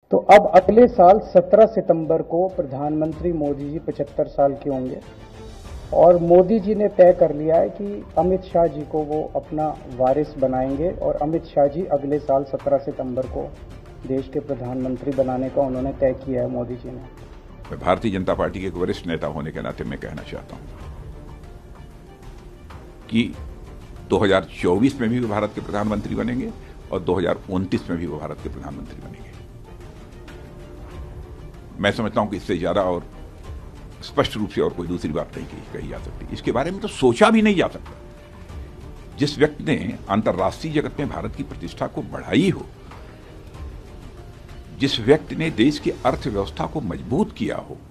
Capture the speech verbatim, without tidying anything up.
तो अब अगले साल सत्रह सितंबर को प्रधानमंत्री मोदी जी पचहत्तर साल के होंगे और मोदी जी ने तय कर लिया है कि अमित शाह जी को वो अपना वारिस बनाएंगे और अमित शाह जी अगले साल सत्रह सितंबर को देश के प्रधानमंत्री बनाने का उन्होंने तय किया है मोदी जी ने। मैं भारतीय जनता पार्टी के एक वरिष्ठ नेता होने के नाते मैं कहना चाहता हूं कि दो हज़ार चौबीस में भी वो भारत के प्रधानमंत्री बनेंगे और दो हज़ार उनतीस में भी वो भारत के प्रधानमंत्री बनेंगे। मैं समझता हूं कि इससे ज्यादा और स्पष्ट रूप से और कोई दूसरी बात नहीं कही जा सकती। इसके बारे में तो सोचा भी नहीं जा सकता। जिस व्यक्ति ने अंतर्राष्ट्रीय जगत में भारत की प्रतिष्ठा को बढ़ाई हो, जिस व्यक्ति ने देश की अर्थव्यवस्था को मजबूत किया हो,